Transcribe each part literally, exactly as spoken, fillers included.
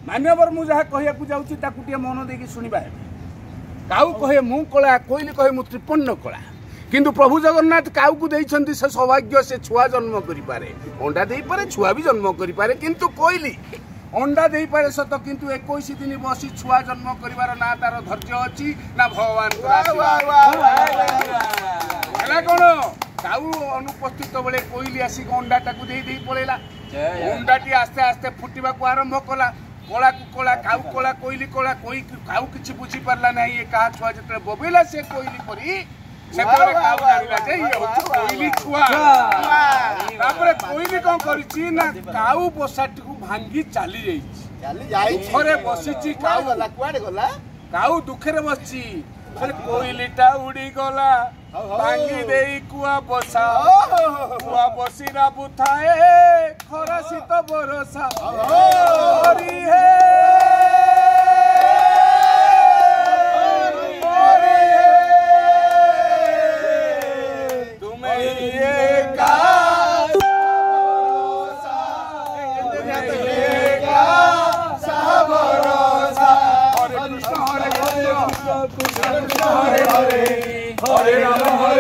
मान्यवर मुझे कहू जाऊँ मन देकी शुणा काऊ कहे मु कला कोईली कहे मु त्रिपन्न कला किंतु प्रभु जगन्नाथ काऊ को देइछंती से सौभाग्य से छुआ जन्म करि पारे अंडा देई पारे छुआ भी जन्म करि पारे किंतु कोईली अंडा देई पारे सत किंतु इक्कीस दिन बसी छुआ जन्म करिवार ना तार धैर्य अछि ना भगवान हला कोन काऊ अनुपस्थित बेले कोईली आसी अंडा टाकू देई देई पळेला अंडाटी आस्ते आस्ते फुटिबा को आरंभ कला कला को कला काऊ कला कोईली कला कोई काऊ किछि बुझी पारला नै ए कहा छुआ जते बोबेला से कोईली परी से कोरे काऊ जानिला जे ये होछ कोईली छुआ तापरे कोईली कोन करिछि ना काऊ बसाटी को भांगी चाली जाई चाली जाई थरे बसिछि काऊ गला कुआडे गला काऊ दुखरे बसछि फिर कोईलीटा उड़ी गला भांगी देई कुआ बसा कुआ बसिरा बुथाए खरा शीत बरसा हरि हे हरे राम हरे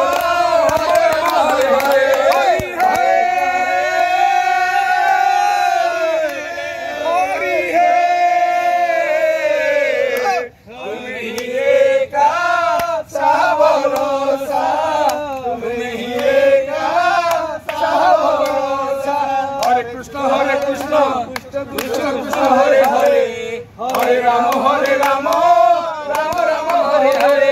कृष्ण हरे कृष्ण कृष्ण कृष्ण हरे हरे हरे राम हरे राम राम राम हरे हरे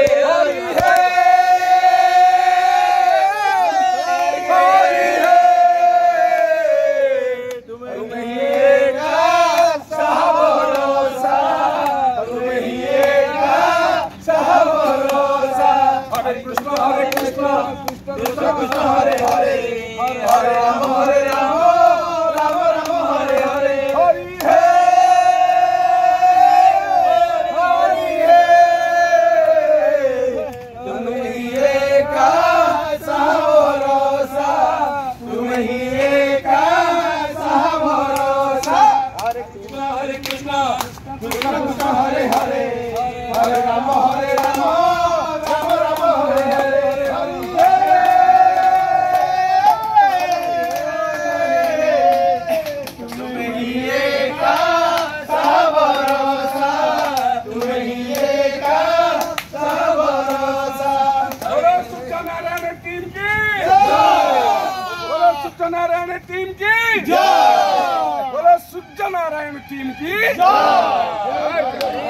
नारायण टीम की जय बोलो सूर्य नारायण टीम की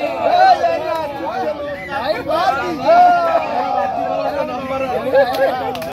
जय।